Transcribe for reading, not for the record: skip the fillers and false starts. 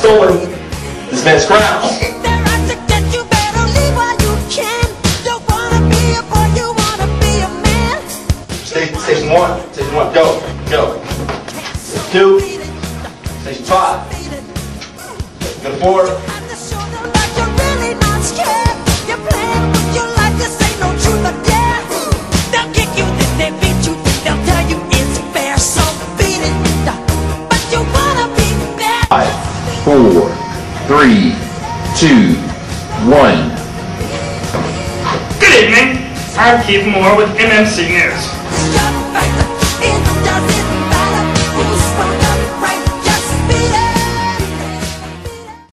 stolen this man's crown. Station 1, Station 1, go. Station 2, Station 5, Station 4. Five, 4, 3, 2, 1. Good evening. I'm Keith Moore with MMC News.